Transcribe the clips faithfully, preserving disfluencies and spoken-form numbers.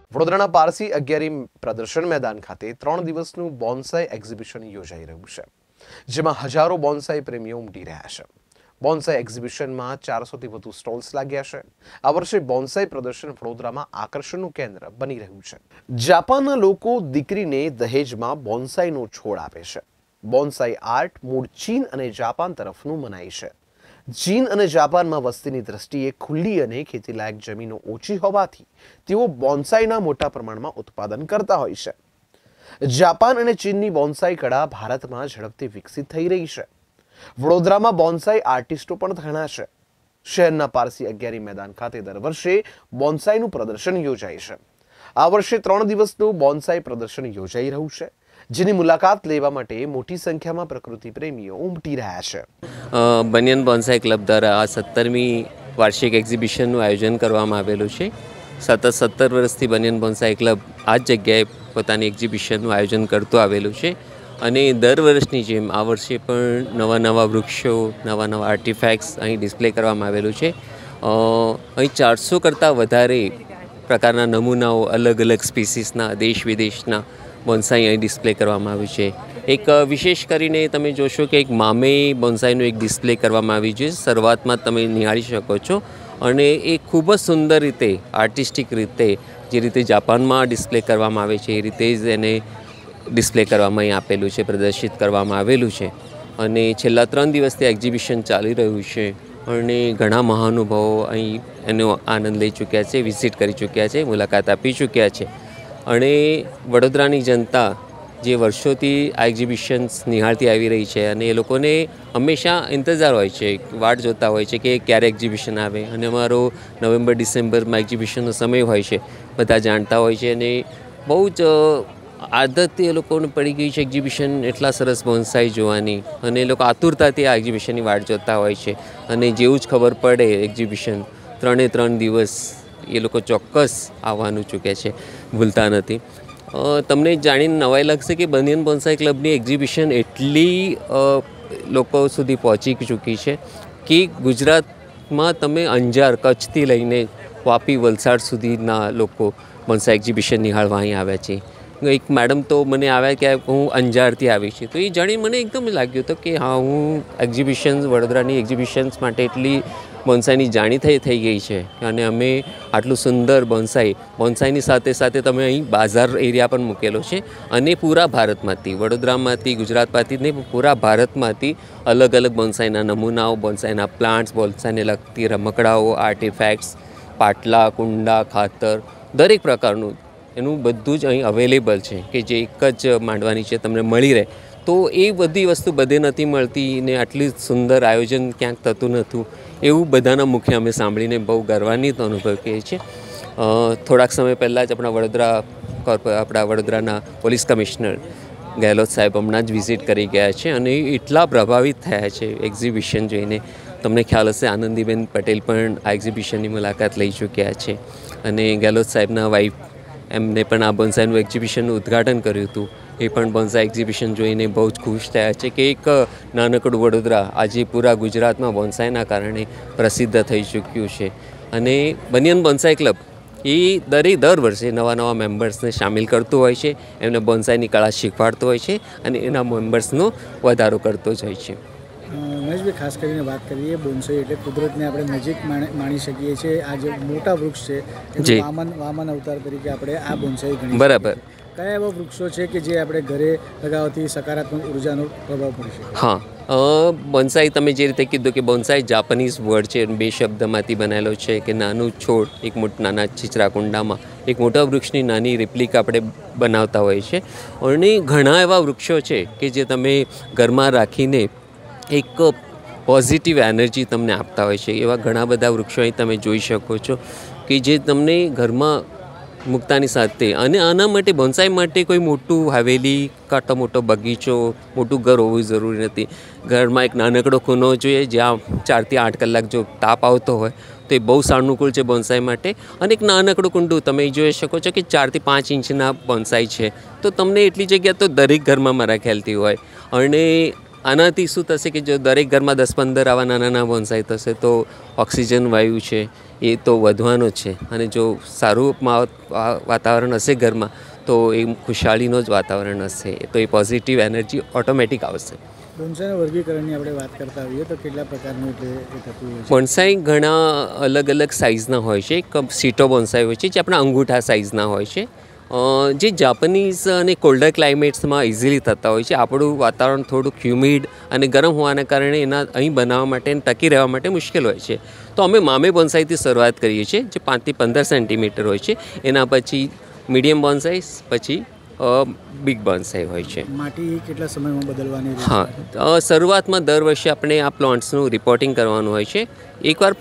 વડોદરાના પારસી અગિયારી પ્રદર્શન મેદાન ખાતે ત્રણ દિવસનું બોન્સાઈ એક્ઝિબિશન યોજાઈ રહ્યું છે, જેમાં હજારો બોન્સાઈ પ્રેમીઓ ઉમટી રહ્યા છે। બોન્સાઈ એક્ઝિબિશનમાં ચારસોથી વધુ સ્ટોલ્સ લાગ્યા છે। આ વર્ષે બોન્સાઈ પ્રદર્શન વડોદરામાં આકર્ષણનું કેન્દ્ર બની રહ્યું છે। જાપાનના લોકો દીકરીને દહેજમાં બોન્સાઈનો છોડ આપે છે। બોન્સાઈ આર્ટ મૂળ ચીન અને જાપાન તરફનું મનાય છે। ચીન અને જાપાનમાં વસ્તીની દ્રષ્ટિએ ખુલ્લી અને ખેતીલાયક જમીનો ઓછી હોવાથી તેઓ બોન્સાઈના મોટા પ્રમાણમાં ઉત્પાદન કરતા હોય છે। જાપાન અને ચીનની બોન્સાઈ કળા ભારતમાં ઝડપથી વિકસિત થઈ રહી છે। વડોદરામાં બોન્સાઈ આર્ટિસ્ટો પણ ઘણા છે। શહેરના પારસી અગિયારી મેદાન ખાતે દર વર્ષે બોન્સાઈનું પ્રદર્શન યોજાય છે। આ વર્ષે ત્રણ દિવસનું બોન્સાઈ પ્રદર્શન યોજાઈ રહ્યું છે, જેની મુલાકાત લેવા માટે મોટી સંખ્યામાં પ્રકૃતિ પ્રેમીઓ ઉમટી રહ્યા છે। બનિયન બોન્સાઈ ક્લબ દ્વારા આ સત્તરમી વાર્ષિક એક્ઝિબિશનનું આયોજન કરવામાં આવેલું છે। સતત સત્તર વર્ષથી બનિયન બોન્સાઈ ક્લબ આ જ જગ્યાએ પોતાની એક્ઝિબિશનનું આયોજન કરતું આવેલું છે અને દર વર્ષની જેમ આ વર્ષે પણ નવા નવા વૃક્ષો, નવા નવા આર્ટિફેક્ટ્સ અહીં ડિસ્પ્લે કરવામાં આવેલું છે। અહીં ચારસો કરતાં વધારે પ્રકારના નમૂનાઓ અલગ અલગ સ્પીસીસના, દેશ વિદેશના બોન્સાઈ અહીં ડિસ્પ્લે કરવામાં આવ્યું છે। એક વિશેષ કરીને તમે જોશો કે એક મામે બોન્સાઈનું એક ડિસ્પ્લે કરવામાં આવ્યું છે, શરૂઆતમાં તમે નિહાળી શકો છો અને એ ખૂબ જ સુંદર રીતે, આર્ટિસ્ટિક રીતે, જે રીતે જાપાનમાં ડિસ્પ્લે કરવામાં આવે છે એ રીતે જ એને ડિસ્પ્લે કરવામાં અહીં આપેલું છે, પ્રદર્શિત કરવામાં આવેલું છે અને છેલ્લા ત્રણ દિવસથી એક્ઝિબિશન ચાલી રહ્યું છે અને ઘણા મહાનુભાવો અહીં એનો આનંદ લઈ ચૂક્યા છે, વિઝિટ કરી ચૂક્યા છે, મુલાકાત આપી ચૂક્યા છે અને વડોદરાની જનતા જે વર્ષોથી આ એક્ઝિબિશન્સ નિહાળતી આવી રહી છે અને એ લોકોને હંમેશા ઇંતજાર હોય છે, વાટ જોતા હોય છે કે ક્યારે એક્ઝિબિશન આવે અને અમારો નવેમ્બર ડિસેમ્બરમાં એક્ઝિબિશનનો સમય હોય છે, બધા જાણતા હોય છે અને બહુ જ આદત એ લોકોને પડી ગઈ છે એક્ઝિબિશન એટલા સરસ બોન્સાઈ જોવાની અને એ લોકો આતુરતાથી આ એક્ઝિબિશનની વાટ જોતા હોય છે અને જેવું જ ખબર પડે એક્ઝિબિશન ત્રણે ત્રણ દિવસ એ લોકો ચોક્કસ આવવાનું ચૂકે છે, ભૂલતા નથી। તમને જાણીને નવાઈ લાગશે કે બનિયન બોન્સાઈ ક્લબની એક્ઝિબિશન એટલી લોકો સુધી પહોંચી ચૂકી છે કે ગુજરાતમાં તમે અંજાર, કચ્છથી લઈને વાપી, વલસાડ સુધીના લોકો બોન્સાઈ એક્ઝિબિશન નિહાળવા અહીં આવ્યા છે। એક મેડમ તો મને આવ્યા કે હું અંજારથી આવી છું, તો એ જાણીને મને એકદમ લાગ્યું હતું કે હા, હું એક્ઝિબિશન્સ, વડોદરાની એક્ઝિબિશન્સ માટે એટલી બોન્સાઈની જાણીતી થઈ ગઈ છે અને અમે આટલું સુંદર બોન્સાઈ બોન્સાઈની સાથે સાથે તમે અહીં બાજાર એરિયા પણ મૂકેલો છે અને પૂરા ભારતમાંથી, વડોદરામાંથી, ગુજરાતમાંથી નહીં, પૂરા ભારતમાંથી અલગ અલગ બોન્સાઈના નમૂનાઓ, બોન્સાઈના પ્લાન્ટ્સ, બોન્સાઈને લગતી રમકડાઓ, આર્ટિફેક્ટ્સ, પાટલા, કુંડા, ખાતર, દરેક પ્રકારનું એનું બધું જ અહીં અવેલેબલ છે કે જે એક જ માંડવાની છે તમને મળી રહે। તો એ બધી વસ્તુ બધે નથી મળતી ને આટલી સુંદર આયોજન ક્યાંક થતું નહોતું એવું બધાના મુખે અમે સાંભળીને બહુ ગર્વાન્વિત અનુભવ કરીએ છીએ। થોડાક સમય પહેલાં જ આપણા વડોદરા આપણા વડોદરાના પોલીસ કમિશનર ગેહલોત સાહેબ હમણાં જ વિઝિટ કરી ગયા છે અને એટલા પ્રભાવિત થયા છે એક્ઝિબિશન જોઈને। તમને ખ્યાલ હશે આનંદીબેન પટેલ પણ આ એક્ઝિબિશનની મુલાકાત લઈ ચૂક્યા છે અને ગેહલોત સાહેબના વાઈફ એમને પણ આ બોન્સાઈનું એક્ઝિબિશનનું ઉદ્ઘાટન કર્યું હતું, એ પણ બોન્સાઈ એક્ઝિબિશન જોઈને બહુ જ ખુશ થયા છે કે એક નાનકડું વડોદરા આજે પૂરા ગુજરાતમાં બોન્સાઈના કારણે પ્રસિદ્ધ થઈ ચૂક્યું છે અને બનિયન બોન્સાઈ ક્લબ એ દરેક દર વર્ષે નવા નવા મેમ્બર્સને સામેલ કરતું હોય છે, એમને બોન્સાઈની કળા શીખવાડતો હોય છે અને એના મેમ્બર્સનો વધારો કરતો જ હોય છે। મહેશભાઈ, ખાસ કરીને વાત કરીએ બોન્સાઈ એટલે કુદરતને આપણે નજીક માણી શકીએ છીએ। આ જે મોટા વૃક્ષ છે એ વામન વામન અવતાર તરીકે આપણે આ બોન્સાઈ ગણી બરાબર। કયા એવા વૃક્ષો છે કે જે આપણે ઘરે લગાવવાથી સકારાત્મક ઉર્જાનો પ્રભાવ પડી શકે? હા, બોન્સાઈ તમે જે રીતે કીધું કે બોન્સાઈ જાપાનીઝ વર્ડ છે, બે શબ્દમાંથી બનેલો છે કે નાનું છોડ એક મોટા નાના છીછરા કુંડામાં એક મોટા વૃક્ષની નાની રિપ્લિક આપણે બનાવતા હોઈએ છીએ અને ઘણા એવા વૃક્ષો છે કે જે તમે ઘરમાં રાખીને એક પોઝિટિવ એનર્જી તમને આપતા હોય છે। એવા ઘણા બધા વૃક્ષો અહીં તમે જોઈ શકો છો કે જે તમને ઘરમાં મૂકતાની સાથે અને આના માટે બોન્સાઈ માટે કોઈ મોટું હવેલી કાં તો મોટો બગીચો, મોટું ઘર હોવું જરૂરી નથી। ઘરમાં એક નાનકડો ખૂણો જોઈએ જ્યાં ચારથી આઠ કલાક જો તાપ આવતો હોય તો એ બહુ સાનુકૂળ છે બોન્સાઈ માટે અને એક નાનકડું કુંડું તમે જોઈ શકો છો કે ચારથી પાંચ ઇંચના બોન્સાઈ છે તો તમને એટલી જગ્યા તો દરેક ઘરમાં મારા ખ્યાલથી હોય અને આનાથી શું થશે કે જો દરેક ઘરમાં દસ પંદર આવા નાના નાના બોન્સાઈ થશે તો ઓક્સિજન વાયુ છે એ તો વધવાનો જ છે, અને જો સારું વાતાવરણ હશે ઘરમાં તો એ ખુશાલીનો જ વાતાવરણ હશે, તો એ પોઝિટિવ એનર્જી ઓટોમેટિક આવશે. બોન્સાઈના વર્ગીકરણની આપણે વાત કરતા હોઈએ તો કેટલા પ્રકારનું એટલે એ થતું હોય છે? બોન્સાઈ ઘણા અલગ અલગ સાઇઝના હોય છે. એક સીટો બોન્સાઈ હોય છે જે આપણા અંગૂઠા સાઇઝના હોય છે, જે જાપાનીઝ અને કોલ્ડર ક્લાઇમેટ્સમાં ઇઝીલી થતા હોય છે. આપણું વાતાવરણ થોડુંક હ્યુમિડ અને ગરમ હોવાના કારણે એના અહીં બનાવવા માટે અને ટકી રહેવા માટે મુશ્કેલ હોય છે. તો અમે મામે બોન્સાઈથી શરૂઆત કરીએ છીએ જે પાંચથી પંદર સેન્ટીમીટર હોય છે. એના પછી મીડિયમ બોન્સાઈ, પછી બિગ બોન્સાઈ હોય છે. માટી કેટલા સમયમાં બદલવાની? હા, શરૂઆતમાં દર વર્ષે આપણે આ પ્લાન્ટ્સનું રિપોર્ટિંગ કરવાનું હોય છે. એકવાર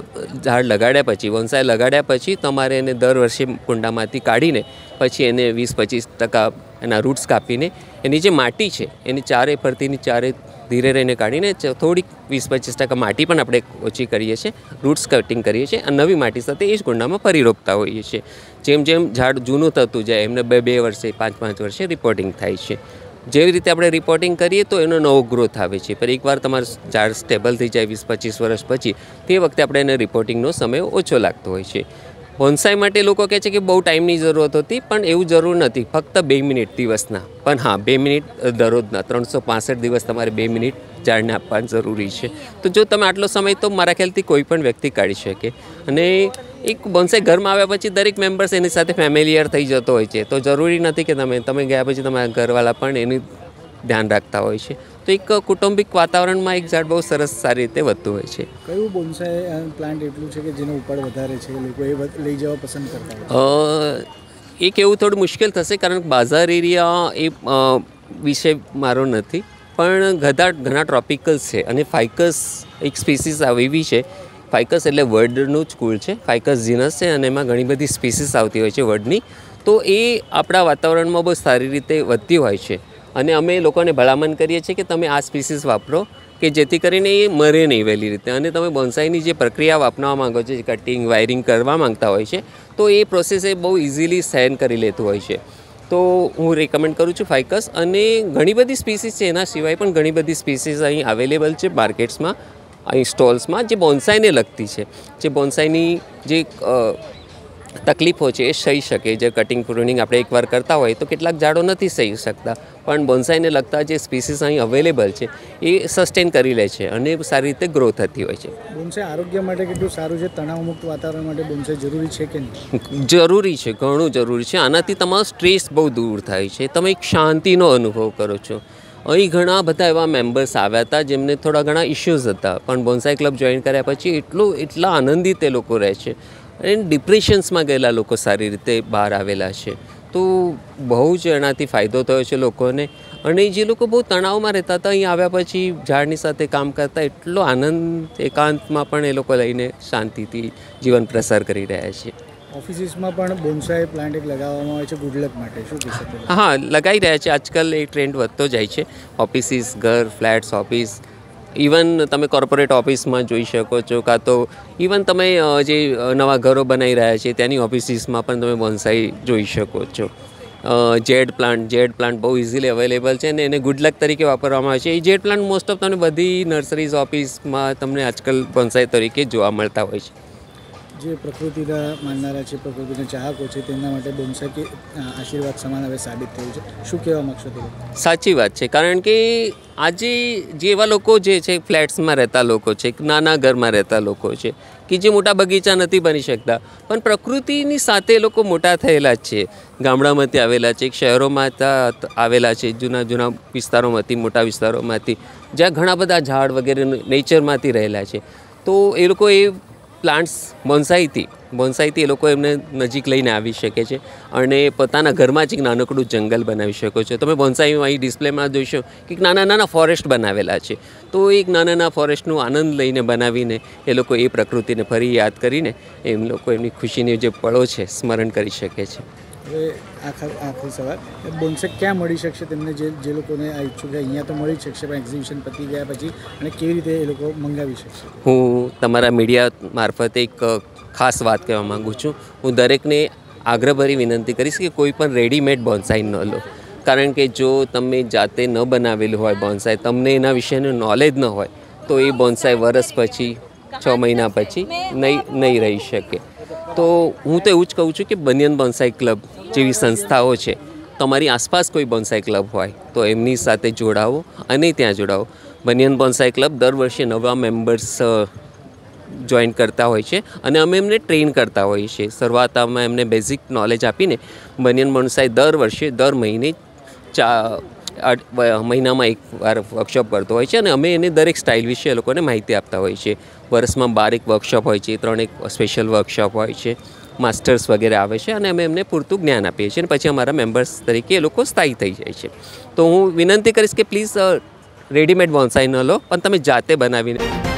ઝાડ લગાડ્યા પછી, બોન્સાઈ લગાડ્યા પછી તમારે એને દર વર્ષે કુંડામાંથી કાઢીને પછી એને વીસ પચીસ ટકા એના રૂટ્સ કાપીને એની જે માટી છે એની ચારે ફરતીની ચારે ધીરે રહીને કાઢીને થોડીક વીસ પચીસ ટકા માટી પણ આપણે ઓછી કરીએ છીએ, રૂટ્સ કટિંગ કરીએ છીએ અને નવી માટી સાથે એ જ કુંડામાં ફરી રોપતા હોઈએ છીએ. જેમ જેમ ઝાડ જૂનું થતું જાય એમને બે બે વર્ષે પાંચ પાંચ વર્ષે રિપોર્ટિંગ થાય છે. જેવી રીતે આપણે રિપોર્ટિંગ કરીએ તો એનો નવો ગ્રોથ આવે છે, પણ એકવાર તમારું ઝાડ સ્ટેબલ થઈ જાય વીસ પચીસ વર્ષ પછી, તે વખતે આપણે એને રિપોર્ટિંગનો સમય ઓછો લાગતો હોય છે. બોન્સાઈ માટે લોકો કહે છે કે બહુ ટાઈમની જરૂરત હતી, પણ એવું જરૂર નથી. ફક્ત બે મિનિટ દિવસના, પણ હા બે મિનિટ દરરોજના, ત્રણસો પાંસઠ દિવસ તમારે બે મિનિટ ઝાડને આપવા જરૂરી છે. તો જો તમે આટલો સમય તો મારા ખ્યાલથી કોઈ પણ વ્યક્તિ કાઢી શકે. અને એક બોન્સાઈ ઘરમાં આવ્યા પછી દરેક મેમ્બર્સ એની સાથે ફેમિલિયર થઈ જતો હોય છે, તો જરૂરી નથી કે તમે તમે ગયા પછી તમારા ઘરવાળા પણ એનું ધ્યાન રાખતા હોય છે. તો એક કુટુંબિક વાતાવરણમાં એક ઝાડ બહુ સરસ સારી રીતે વધતું હોય છે. કયું બોન્સાઈ પ્લાન્ટ એટલું છે કે જેનો ઉપાડ વધારે છે, લોકો એ લઈ જવા પસંદ કરતા હોય? એક એવું થોડું મુશ્કેલ થશે કારણ કે બાજાર એરિયા એ વિશે મારો નથી, પણ ઘણા ઘણા ટ્રોપિકલ્સ છે અને ફાઇકસ એક સ્પીસીસ એવી છે. ફાઇકસ એટલે વર્ડનું જ કુળ છે, ફાઇકસ જીનસ છે અને એમાં ઘણી બધી સ્પીસીસ આવતી હોય છે વર્ડની. તો એ આપણા વાતાવરણમાં બહુ સારી રીતે વધતી હોય છે અને અમે લોકોને ભલામણ કરીએ છીએ કે તમે આ સ્પીસીસ વાપરો કે જેથી કરીને એ મરે નહીં વહેલી રીતે. અને તમે બોન્સાઈની જે પ્રક્રિયા અપનાવવા માંગો છો, જે કટિંગ વાયરિંગ કરવા માંગતા હોય છે, તો એ પ્રોસેસ એ બહુ ઇઝીલી સહન કરી લેતું હોય છે. તો હું રેકમેન્ડ કરું છું ફાઇકસ. અને ઘણી બધી સ્પીસીસ છે, એના સિવાય પણ ઘણી બધી સ્પીસીસ અહીં અવેલેબલ છે માર્કેટ્સમાં, અહીં સ્ટોલ્સમાં, જે બોન્સાઈને લગતી છે, જે બોન્સાઈની જે તકલીફો છે એ સહી શકે. જે કટિંગ પ્રુનિંગ આપણે એકવાર કરતા હોય તો કેટલાક ઝાડો નથી સહી શકતા, પણ બોન્સાઈને લગતા જે સ્પીસીસ અહીં અવેલેબલ છે એ સસ્ટેન કરી લે છે અને સારી રીતે ગ્રો થતી હોય છે. બોન્સાઈ આરોગ્ય માટે કેટલું સારું છે? તણાવમુક્ત વાતાવરણ માટે બોન્સાઈ જરૂરી છે કે નહીં? જરૂરી છે, ઘણું જરૂરી છે. આનાથી તમારો સ્ટ્રેસ બહુ દૂર થાય છે, તમે એક શાંતિનો અનુભવ કરો છો. અહીં ઘણા બધા એવા મેમ્બર્સ આવ્યા હતા જેમને થોડા ઘણા ઇશ્યુઝ હતા, પણ બોન્સાઈ ક્લબ જોઈન કર્યા પછી એટલું એટલા આનંદિત એ લોકો રહે છે અને ડિપ્રેશન્સમાં ગયેલા લોકો સારી રીતે બહાર આવેલા છે. તો બહુ જ એનાથી ફાયદો થયો છે લોકોને. અને જે લોકો બહુ તણાવમાં રહેતા હતા અહીં આવ્યા પછી ઝાડની સાથે કામ કરતા એટલો આનંદ, એકાંતમાં પણ એ લોકો લઈને શાંતિથી જીવન પ્રસાર કરી રહ્યા છે. ઓફિસીસમાં પણ બોન્સાઈ પ્લાન્ટ એક લગાવવામાં આવે છે ગુડલક માટે, શું કહી શકો? હા, લગાવી રહ્યા છે. આજકાલ એ ટ્રેન્ડ વધતો જાય છે. ઓફિસીસ, ઘર, ફ્લેટ્સ, ઓફિસ, ઇવન તમે કોર્પોરેટ ઓફિસમાં જોઈ શકો છો, કાં તો ઇવન તમે જે નવા ઘરો બનાવી રહ્યા છે ત્યાંની ઓફિસીસમાં પણ તમે બોન્સાઈ જોઈ શકો છો. જેડ પ્લાન્ટ જેડ પ્લાન્ટ બહુ ઇઝીલી અવેલેબલ છે અને એને ગુડલક તરીકે વાપરવામાં આવે છે. એ જેડ પ્લાન્ટ મોસ્ટ ઓફ તમને બધી નર્સરીઝ, ઓફિસમાં તમને આજકાલ બોન્સાઈ તરીકે જોવા મળતા હોય છે. જે પ્રકૃતિના માનનારા છે, પ્રકૃતિના ચાહકો છે, તેમના માટે બોન્સાઈ કે આશીર્વાદ સમાન હવે સાબિત થયું છે. શું કહેવા માગશો તમે? સાચી વાત છે, કારણ કે આજે જે એવા લોકો જે છે ફ્લેટ્સમાં રહેતા લોકો છે, નાના ઘરમાં રહેતા લોકો છે કે જે મોટા બગીચા નથી બની શકતા, પણ પ્રકૃતિની સાથે એ લોકો મોટા થયેલા જ છે. ગામડામાંથી આવેલા છે, શહેરોમાં આવેલા છે, જૂના જૂના વિસ્તારોમાંથી, મોટા વિસ્તારોમાંથી, જ્યાં ઘણા બધા ઝાડ વગેરે નેચરમાંથી રહેલા છે. તો એ લોકો એ પ્લાન્ટ્સ બોન્સાઈથી બોન્સાઈથી એ લોકો એમને નજીક લઈને આવી શકે છે અને પોતાના ઘરમાં જ એક નાનકડું જંગલ બનાવી શકો છો. તમે બોન્સાઈ અહીં ડિસ્પ્લેમાં જોઈશો કે નાના નાના ફોરેસ્ટ બનાવેલા છે. તો એક નાના નાના ફોરેસ્ટનું આનંદ લઈને બનાવીને એ લોકો એ પ્રકૃતિને ફરી યાદ કરીને એમ લોકો એમની ખુશીની જે પળો છે સ્મરણ કરી શકે છે. હવે આખા આખરી સવાલ, બોન્સાઈ ક્યાં મળી શકશે તેમને, જે જે લોકોને આ ઈચ્છુક અહીંયા તો મળી શકશે, પણ એક્ઝિબિશન પતી ગયા પછી અને કેવી રીતે એ લોકો મંગાવી શકશે? હું તમારા મીડિયા મારફતે એક ખાસ વાત કહેવા માગું છું. હું દરેકને આગ્રહભરી વિનંતી કરીશ કે કોઈ પણ રેડીમેડ બોન્સાઈ ન લો. કારણ કે જો તમે જાતે ન બનાવેલું હોય બોન્સાઈ, તમને એના વિશેનું નોલેજ ન હોય તો એ બોન્સાઈ વરસ પછી, છ મહિના પછી નહીં નહીં રહી શકે. તો હું તો એવું જ કહું છું કે બનિયન બોન્સાઈ ક્લબ જેવી સંસ્થાઓ છે, તમારી આસપાસ કોઈ બોન્સાઈ ક્લબ હોય તો એમની સાથે જોડાવો અને ત્યાં જોડાવો. બનિયન બોન્સાઈ ક્લબ દર વર્ષે નવા મેમ્બર્સ જોઈન કરતા હોય છે અને અમે એમને ટ્રેન કરતા હોઈએ છીએ. શરૂઆતમાં એમને બેઝિક નોલેજ આપીને બનિયન બોન્સાઈ દર વર્ષે દર મહિને ચા મહિનામાં એક વાર વર્કશોપ કરતો હોય છે અને અમે એને દરેક સ્ટાઇલ વિશે એ લોકોને માહિતી આપતા હોઈએ છીએ. વર્ષમાં બારેક વર્કશોપ હોય છે, ત્રણેક સ્પેશિયલ વર્કશોપ હોય છે, માસ્ટર્સ વગેરે આવે છે અને અમે એમને પૂરતું જ્ઞાન આપીએ છીએ અને પછી અમારા મેમ્બર્સ તરીકે એ લોકો સ્થાયી થઈ જાય છે. તો હું વિનંતી કરીશ કે પ્લીઝ રેડીમેડ બોન્સાઈ ન લો, પણ તમે જાતે બનાવીને